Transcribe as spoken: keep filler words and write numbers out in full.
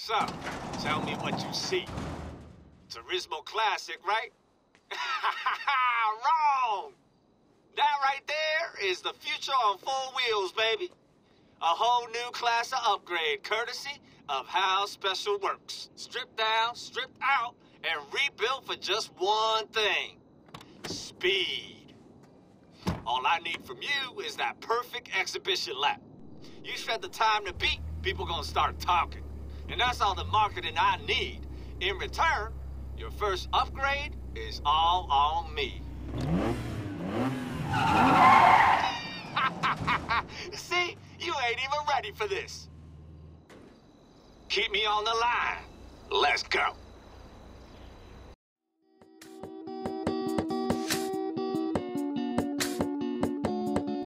So, tell me what you see. Turismo Classic, right? Wrong! That right there is the future on four wheels, baby. A whole new class of upgrade, courtesy of how Special works. Stripped down, stripped out, and rebuilt for just one thing. Speed. All I need from you is that perfect exhibition lap. You set the time to beat, people gonna start talking. And that's all the marketing I need. In return, your first upgrade is all on me. See? You ain't even ready for this. Keep me on the line. Let's go.